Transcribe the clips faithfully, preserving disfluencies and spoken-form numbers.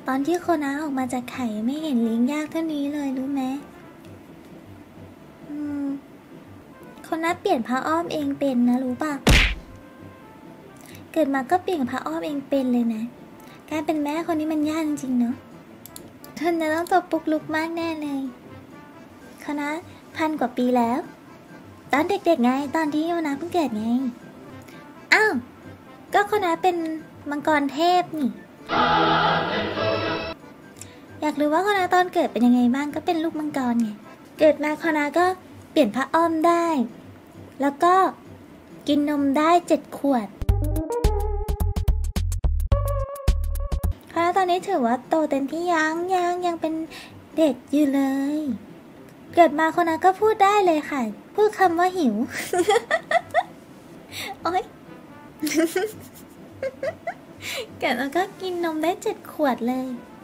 ตอนที่โคนาออกมาจากไข่ไม่เห็นเลี้ยงยากเท่านี้เลยรู้ไหมอืมโคนาเปลี่ยนผ้าอ้อมเองเป็นนะรู้ป่ะเกิดมาก็เปลี่ยนผ้าอ้อมเองเป็นเลยนะการเป็นแม่คนนี้มันยากจริงๆเนาะเธอจะต้องตัวปุกลุกมากแน่เลยโคนาพันกว่าปีแล้วตอนเด็กๆไงตอนที่โคนาเพิ่งเกิดไงอ้าวก็โคนาเป็นมังกรเทพนี่อยากรู้ว่าโคนาตอนเกิดเป็นยังไงบ้างก็เป็นลูกมังกรไงเกิดมาโคนาก็เปลี่ยนผ้าอ้อมได้แล้วก็กินนมได้เจ็ดขวดโคนาตอนนี้ถือว่าโตเต็มที่ยังยังยังเป็นเด็กอยู่เลยเกิดมาโคนาก็พูดได้เลยค่ะพูดคำว่าหิว โอ๊ย เกิดแล้วก็กินนมได้เจ็ดขวดเลย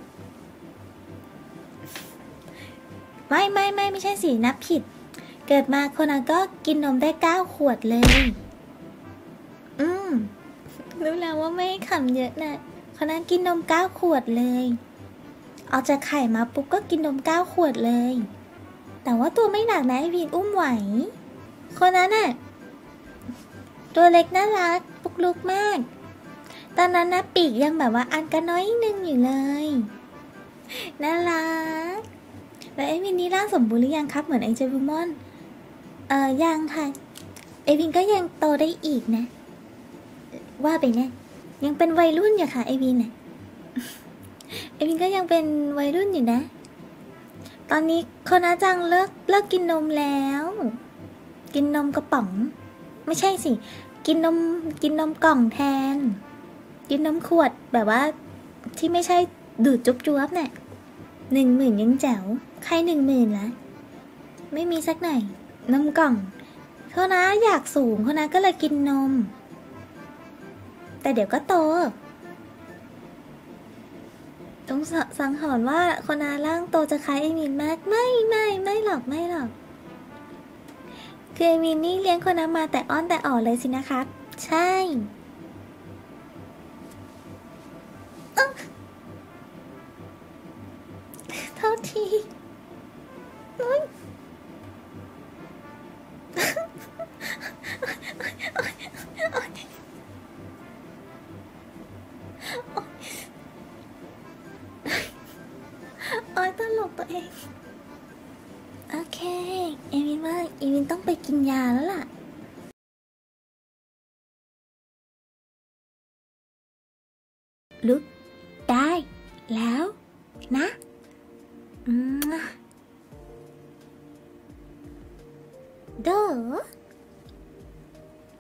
ไม่ไม่ไม่ไม่ใช่สินับผิดเกิดมาโคนาก็กินนมได้เก้าขวดเลยอืมรู้แล้วว่าไม่ขำเยอะนะโคนากินนมเก้าขวดเลยออกจากไข่มาปุ๊บก็กินนมเก้าขวดเลยแต่ว่าตัวไม่หนักนะไอวีนอุ้มไหวโคนาน่ะตัวเล็กน่ารักปุกลุกมากตอนนั้นนะปีกยังแบบว่าอันกันน้อยนึงอยู่เลยน่ารักแล้วเอวินนี่ร่างสมบูรณ์หรือยังครับเหมือนไอเจบูมอนเอ่อยังค่ะเอวินก็ยังโตได้อีกนะว่าไปเนี่ยยังเป็นวัยรุ่นอยู่ค่ะเอวินเนี่ยเอวินก็ยังเป็นวัยรุ่นอยู่นะตอนนี้โคนาจังเลิกเลิกกินนมแล้วกินนมกระป๋องไม่ใช่สิกินนมกินนมกล่องแทนกินนมขวดแบบว่าที่ไม่ใช่ดูดจุ๊บจ๊วบเนี่ยหนึ่งหมื่นยังแจ๋วใครหนึ่งหมื่นละไม่มีสักหน่อยนมกล่องเขานะอยากสูงเขานะก็เลยกินนมแต่เดี๋ยวก็โตต้องสังหรณ์ว่าคนนาร่างโตจะคล้ายไอมินมากไม่ไม่ไม่หรอกไม่หรอกคือไอมินนี่เลี้ยงคนนามาแต่อ้อนแต่อ่อนเลยสินะครับใช่เท่าทีนุ้ยโอ๊ยตลกตัวเองโอเคเอวินว่าเอวินต้องไปกินยาแล้วล่ะลุกได้แล้วนะอืมเด้อ